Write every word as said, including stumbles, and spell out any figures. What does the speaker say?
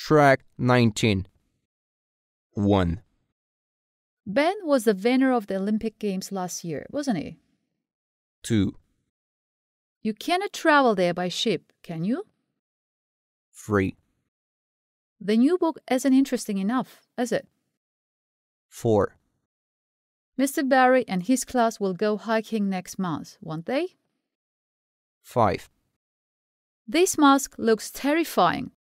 Track nineteen. one. Ben was the winner of the Olympic Games last year, wasn't he? two. You cannot travel there by ship, can you? three. The new book isn't interesting enough, is it? four. Mister Barry and his class will go hiking next month, won't they? five. This mask looks terrifying.